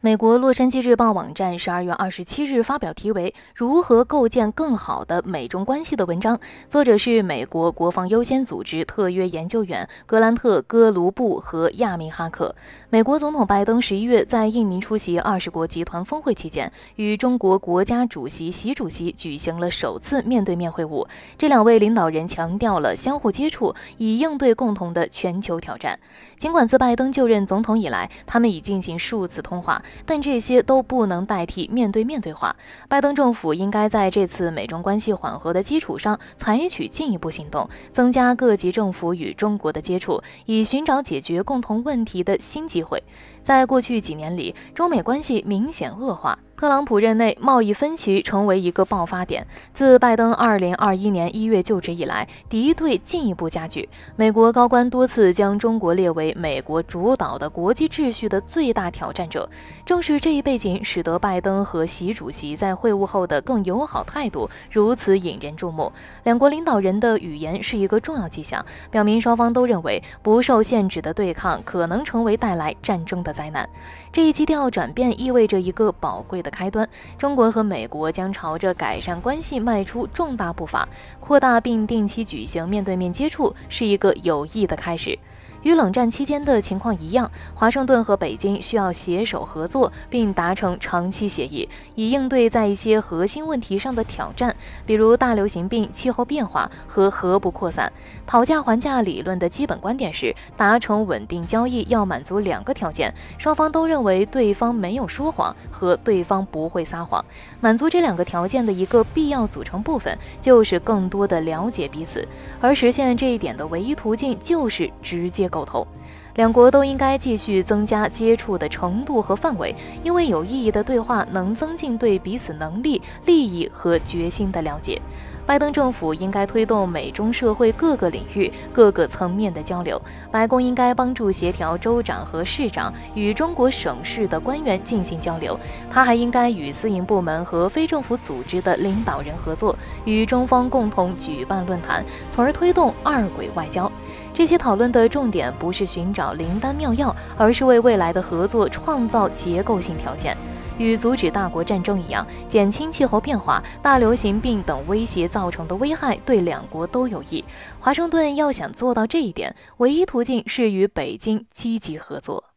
美国洛杉矶日报网站12月27日发表题为《如何构建更好的美中关系》的文章，作者是美国国防优先组织特约研究员格兰特·戈卢布和亚明哈克。美国总统拜登11月在印尼出席20国集团峰会期间，与中国国家主席习主席举行了首次面对面会晤。这两位领导人强调了相互接触，以应对共同的全球挑战。尽管自拜登就任总统以来，他们已进行数次通话，但这些都不能代替面对面对话。拜登政府应该在这次美中关系缓和的基础上，采取进一步行动，增加各级政府与中国的接触，以寻找解决共同问题的新机会。在过去几年里，中美关系明显恶化。特朗普任内，贸易分歧成为一个爆发点。自拜登2021年1月就职以来，敌对进一步加剧。美国高官多次将中国列为美国主导的国际秩序的最大挑战者。正是这一背景，使得拜登和习主席在会晤后的更友好态度如此引人注目。两国领导人的语言是一个重要迹象，表明双方都认为不受限制的对抗可能成为带来战争的灾难。这一基调转变意味着一个宝贵的开端，中国和美国将朝着改善关系迈出重大步伐，扩大并定期举行面对面接触是一个有益的开始。与冷战期间的情况一样，华盛顿和北京需要携手合作，并达成长期协议，以应对在一些核心问题上的挑战，比如大流行病、气候变化和核不扩散。讨价还价理论的基本观点是，达成稳定交易要满足两个条件，双方都认为对方没有说谎和对方不会撒谎。满足这两个条件的一个必要组成部分，就是更多的了解彼此，而实现这一点的唯一途径就是直接沟通。两国都应该继续增加接触的程度和范围，因为有意义的对话能增进对彼此能力、利益和决心的了解。拜登政府应该推动美中社会各个领域、各个层面的交流。白宫应该帮助协调州长和市长与中国省市的官员进行交流。他还应该与私营部门和非政府组织的领导人合作，与中方共同举办论坛，从而推动二轨外交。这些讨论的重点不是寻找灵丹妙药，而是为未来的合作创造结构性条件。与阻止大国战争一样，减轻气候变化、大流行病等威胁造成的危害对两国都有益。华盛顿要想做到这一点，唯一途径是与北京积极合作。